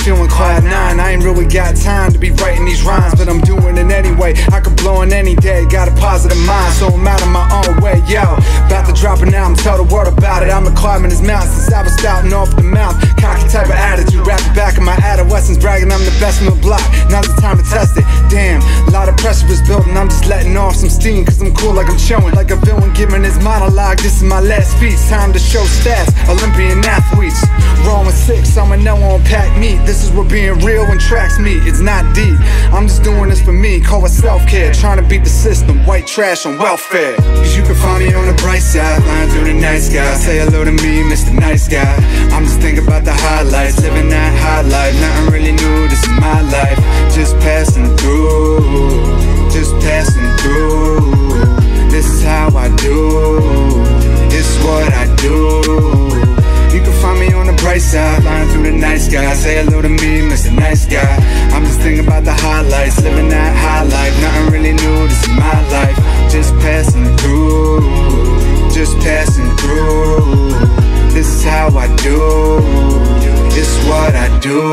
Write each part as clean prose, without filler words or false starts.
feeling cloud nine. I ain't really got time to be writing these rhymes, but I'm doing it anyway. I could blow in any day, got a positive mind, so I'm out of my own way, yo. About to drop it now, I'm tell the world about it. I'm a climbing his mountain since I was starting off the mouth. Cocky type of attitude, rapping back in my adolescence, bragging I'm the best in the block. Now's the time to test it. Damn, a lot of pressure is building, I'm just letting off some steam, cause I'm cool like I'm chilling. Like a villain giving his monologue, this is my last speech. Time to show stats, Olympian athletes. Rolling 6, I'ma know on pack meat. This is what being real when tracks meet. It's not deep, I'm just doing this for me. Call it self-care, trying to beat the system. White trash on welfare. Cause you can find me on the bright side, flying through the night sky. Say hello to me, Mr. Nice Guy. I'm just thinking about the highlights, living that high life. Nothing really new, this is my life. Just passing through, just passing through. This is how I do, this is what I do. You can find me on the bright side, flying through the night sky. Say hello to me, Mr. Nice Guy. I'm just thinking about the highlights, living that high life. Nothing really new, this is my life. Just passing through, just passing through. This is how I do, this is what I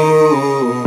do.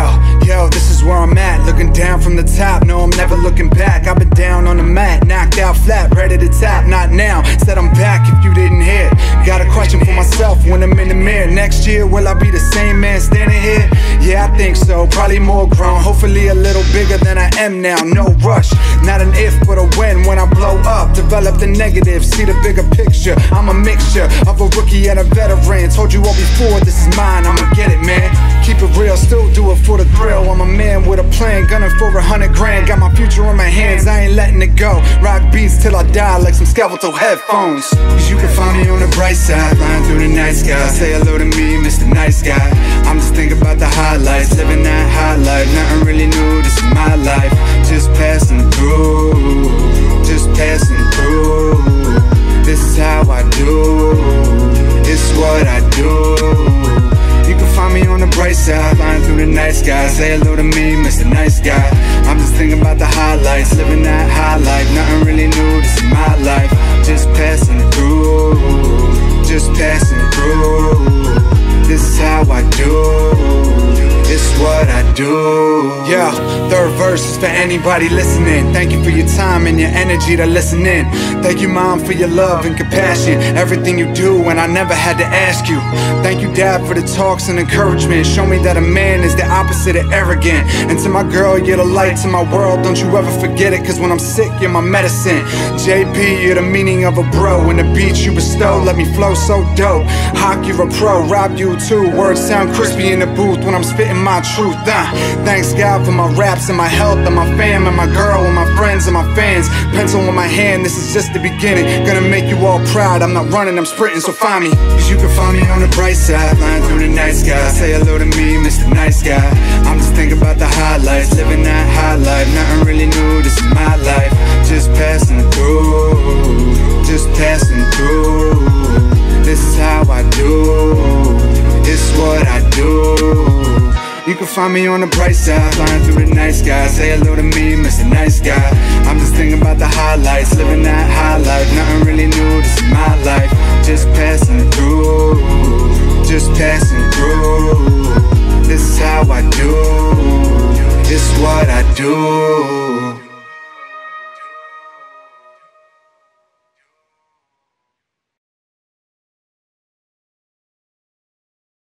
Yo, this is where I'm at, looking down from the top. No, I'm never looking back. I've been down on the mat, knocked out flat, ready to tap. Not now, said I'm back if you didn't hear. Got a question for myself when I'm in the mirror. Next year, will I be the same man standing here? Yeah, I think so, probably more grown. Hopefully a little bigger than I am now. No rush, not an if but a when I blow up, develop the negative, see the bigger picture. I'm a mixture of a rookie and a veteran. Told you all before, this is mine, I'ma get it, man. Keep it real, still do it for the thrill. I'm a man with a plan, gunning for 100 grand. Got my future in my hands, I ain't letting it go. Rock beats till I die like some skeletal headphones. Cause you can find me on the bright side, flying through the night sky. Say hello to me, Mr. Nice Guy. I'm just thinking about the highlights, living that high life. Nothing really new, this is my life. Just passing through, just passing through. This is how I do, this is what I do. You can find me on the bright side, flying through the night sky. Say hello to me, Mr. Nice Guy. I'm just thinking about the highlights, living that high life. Nothing really new, this is my life. Just passing through, just passing through. This is how I do, this is what I do. Yeah, third verse is for anybody listening. Thank you for your time and your energy to listen in. Thank you, Mom, for your love and compassion. Everything you do and I never had to ask you. Thank you, Dad, for the talks and encouragement. Show me that a man is the opposite of arrogant. And to my girl, you're the light to my world. Don't you ever forget it, cause when I'm sick, you're my medicine. JP, you're the meaning of a bro. And the beats you bestow, let me flow so dope. Hawk, you're a pro, Rob, you too. Words sound crispy in the booth when I'm spitting my truth. Thanks God for my raps and my health and my fam and my girl and my friends and my fans. Pencil in my hand, this is just the beginning. Gonna make you all proud, I'm not running, I'm sprinting, so find me. Cause you can find me on the bright side, flying through the night sky. Say hello to me, Mr. Nice Guy. I'm just thinking about the highlights, living that high life. Nothing really new, this is my life. Just passing through, just passing through. This is how I do, this is what I do. You can find me on the bright side, flying through the night sky. Say hello to me, Mr. Nice Guy. I'm just thinking about the highlights, living that high life. Nothing really new, this is my life. Just passing through, just passing through. This is how I do, this is what I do.